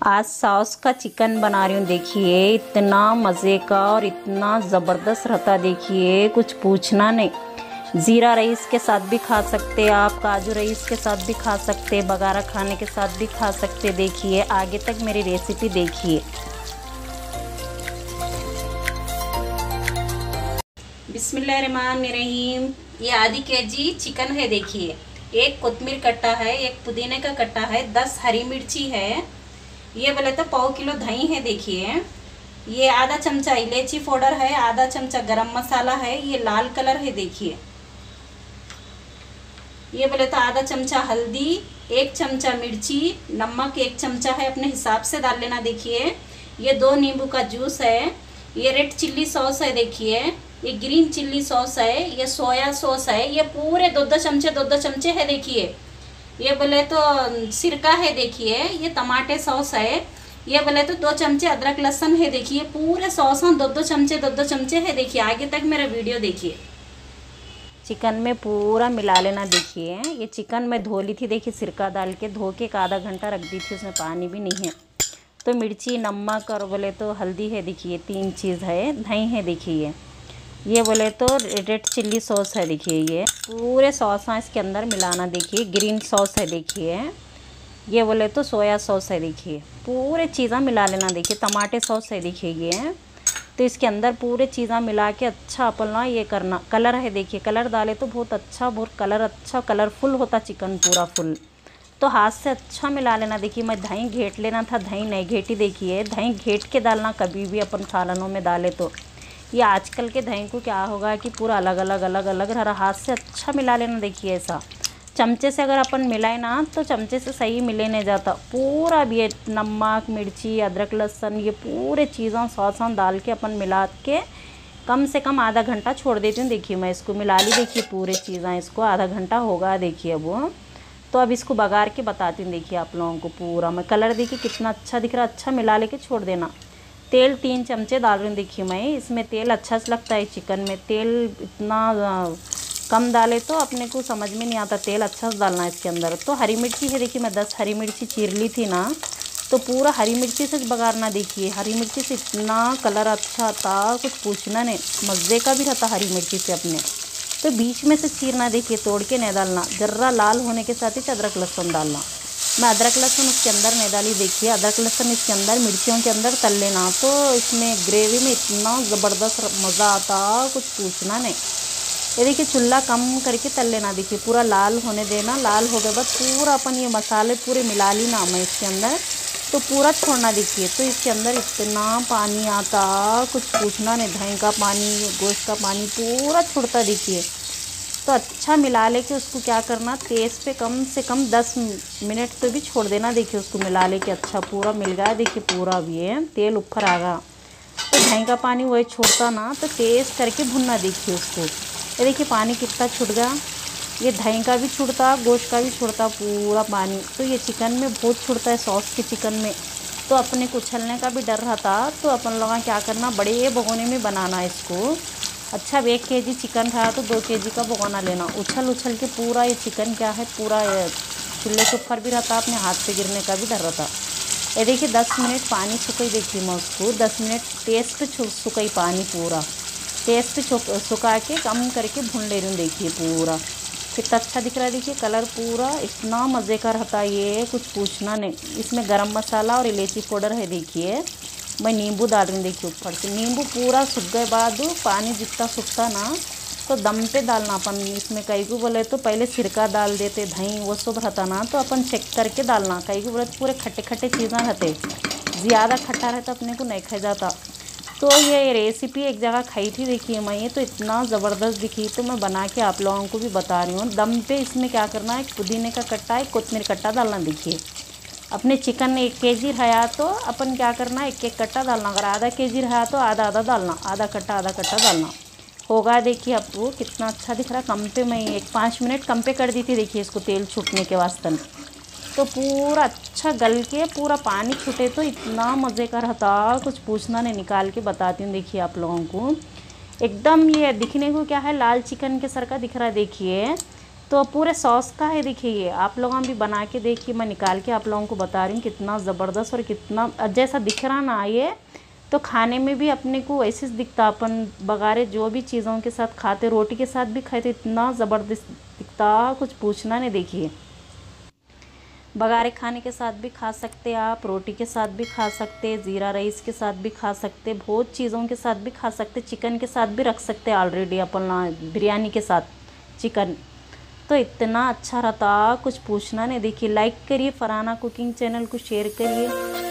आज सॉस का चिकन बना रही हूँ। देखिए इतना मज़े का और इतना ज़बरदस्त रहता, देखिए कुछ पूछना नहीं। ज़ीरा राइस के साथ भी खा सकते आप, काजू राइस के साथ भी खा सकते, बगारा खाने के साथ भी खा सकते। देखिए आगे तक मेरी रेसिपी देखिए। बिस्मिल्लाहिर्रहमानिर्रहीम। ये आधी केजी चिकन है। देखिए एक कोतमीर कट्टा है, एक पुदीने का कट्टा है, 10 हरी मिर्ची है, ये बोले तो पाव किलो दही है। देखिए ये आधा चमचा इलायची पाउडर है, आधा चमचा गरम मसाला है, ये लाल कलर है। देखिए ये बोले तो आधा चमचा हल्दी, 1 चमचा मिर्ची, नमक 1 चमचा है, अपने हिसाब से डाल लेना। देखिए ये 2 नींबू का जूस है, ये रेड चिल्ली सॉस है, देखिए ये ग्रीन चिल्ली सॉस है, ये सोया सॉस है, ये पूरे 2-2 चमचे है। देखिए ये बोले तो सिरका है, देखिए ये टमाटे सॉस है, ये बोले तो 2 चमचे अदरक लहसुन है। देखिए पूरे सॉस 2-2 चमचे है। देखिए आगे तक मेरा वीडियो देखिए। चिकन में पूरा मिला लेना। देखिए ये चिकन मैं धो ली थी, देखिए सिरका डाल के धो के 1/2 घंटा रख दी थी, उसमें पानी भी नहीं है। तो मिर्ची, नमक और बोले तो हल्दी है। देखिए 3 चीज़ है, दही है। देखिए ये बोले तो रेड चिल्ली सॉस है। देखिए ये पूरे सॉस इसके अंदर मिलाना। देखिए ग्रीन सॉस है, देखिए ये बोले तो सोया सॉस है। देखिए पूरे चीज़ें मिला लेना। देखिए टमाटे सॉस है, देखिए ये तो इसके अंदर पूरे चीज़ें मिला के अच्छा अपन ना ये करना। कलर है, देखिए कलर डाले तो बहुत अच्छा, बहुत कलर अच्छा कलरफुल होता चिकन पूरा फुल। तो हाथ से अच्छा मिला लेना। देखिए मैं दही घेट लेना था, दही नहीं घेटी। देखिए दही घेट के डालना कभी भी अपन सालनों में डाले तो। ये आजकल के दही को क्या होगा कि पूरा अलग अलग रहा, हाथ से अच्छा मिला लेना। देखिए ऐसा चमचे से अगर अपन मिलाए ना तो चमचे से सही मिले नहीं जाता। पूरा भी ये नमक, मिर्ची, अदरक लहसुन ये पूरे चीज़ों सॉस डाल के अपन मिला के कम से कम आधा घंटा छोड़ देती हूँ। देखिए मैं इसको मिला ली, देखिए पूरे चीज़ें इसको आधा घंटा होगा। देखिए अब तो अब इसको बघार के बताती हूँ। देखिए आप लोगों को पूरा मैं कलर देखिए कितना अच्छा दिख रहा, अच्छा मिला लेके छोड़ देना। तेल 3 चमचे डाल रही हूँ। देखिए मैं इसमें तेल अच्छा से लगता है चिकन में, तेल इतना कम डाले तो अपने को समझ में नहीं आता, तेल अच्छा से डालना है इसके अंदर। तो हरी मिर्ची है, देखिए मैं 10 हरी मिर्ची चीर ली थी ना, तो पूरा हरी मिर्ची से बघारना। देखिए हरी मिर्ची से इतना कलर अच्छा था, कुछ पूछना नहीं, मज़े का भी रहता हरी मिर्ची से अपने। तो बीच में से चीरना, देखिए तोड़ के नहीं डालना। जर्रा लाल होने के साथ ही अदरक लहसुन डालना। मैं अदरक लहसुन उसके अंदर नहीं डाली। देखिए अदरक लहसुन इसके अंदर मिर्चियों के अंदर तल लेना, तो इसमें ग्रेवी में इतना ज़बरदस्त मज़ा आता, कुछ पूछना नहीं। ये देखिए चूल्हा कम करके तल लेना। देखिए पूरा लाल होने देना। लाल हो गए बाद पूरा अपन ये मसाले पूरे मिला ली ना मैं इसके अंदर, तो पूरा छोड़ना। देखिए तो इसके अंदर इतना पानी आता, कुछ पूछना नहीं, दही का पानी, गोश्त का पानी पूरा छुड़ता। देखिए तो अच्छा मिला लेके उसको क्या करना, तेज़ पे कम से कम 10 मिनट तो भी छोड़ देना। देखिए उसको मिला लेके अच्छा पूरा मिल गया। देखिए पूरा भी है, तेल ऊपर आ गया, तो दही का पानी वही छोड़ता ना, तो तेज़ करके भुनना। देखिए उसको, ये देखिए पानी कितना छूट गया, ये दही का भी छूटता, गोश्त का भी छूटता पूरा पानी। तो ये चिकन में बहुत छूटता है, सॉस के चिकन में। तो अपने को उछलने का भी डर रहता, तो अपन लोग क्या करना, बड़े भगोने में बनाना इसको। अच्छा 1 केजी चिकन रहा तो 2 केजी का भगोना लेना। उछल के पूरा ये चिकन क्या है, पूरा चूल्हे के ऊपर भी रहता, अपने हाथ पे गिरने का भी डर रहता। ये देखिए 10 मिनट पानी सुखाई। देखिए मैं उसको 10 मिनट तेज़ पे सुखाई पानी पूरा, तेज़ पे सुखा के कम करके भून ले रही हूँ। देखिए पूरा कितना अच्छा दिख रहा है। देखिए कलर पूरा इतना मज़े का रहता है, ये कुछ पूछना नहीं। इसमें गरम मसाला और इलायची पाउडर है। देखिए मैं नींबू डाल रही हूँ। देखिए ऊपर से नींबू पूरा सूख गए बाद पानी जितना सूखता ना, तो दम पे डालना अपन। इसमें कई को बोले तो पहले सिरका डाल देते, दही वो सब रहता ना, तो अपन चेक करके डालना। कई को बोले तो पूरे खट्टे खट्टे चीज़ें रहते, ज़्यादा खट्टा रहता अपने को नहीं खाया जाता। तो ये रेसिपी एक जगह खाई थी, देखिए मैं, ये तो इतना ज़बरदस्त दिखी, तो मैं बना के आप लोगों को भी बता रही हूँ। दम पे इसमें क्या करना है, पुदीने का कट्टा, एक कोतमीर कट्टा डालना। देखिए अपने चिकन 1 केजी रहा तो अपन क्या करना, 1-1 कट्टा डालना। अगर आधा केजी रहा तो आधा डालना, आधा कट्टा डालना होगा। देखिए अब वो कितना अच्छा दिख रहा। कम पे मैं 5 मिनट कम पे कर दी थी। देखिए इसको तेल छूटने के वास्ते में, तो पूरा अच्छा गल के पूरा पानी छूटे, तो इतना मज़े का रहता, कुछ पूछना नहीं। निकाल के बताती हूँ। देखिए आप लोगों को एकदम ये दिखने को क्या है, लाल चिकन के सर का दिख रहा है। देखिए तो पूरे सॉस का है। देखिए ये आप लोग भी बना के देखिए, मैं निकाल के आप लोगों को बता रही हूँ कितना ज़बरदस्त और कितना जैसा दिख रहा ना ये, तो खाने में भी अपने को ऐसे दिखता। अपन बघारे जो भी चीज़ों के साथ खाते, रोटी के साथ भी खाए तो इतना ज़बरदस्त दिखता, कुछ पूछना नहीं। देखिए बघारे खाने के साथ भी खा सकते आप, रोटी के साथ भी खा सकते, ज़ीरा राइस के साथ भी खा सकते, बहुत चीज़ों के साथ भी खा सकते, चिकन के साथ भी रख सकते ऑलरेडी अपन बिरयानी के साथ चिकन। तो इतना अच्छा रहता, कुछ पूछना नहीं। देखिए लाइक करिए, फरहाना कुकिंग चैनल को शेयर करिए।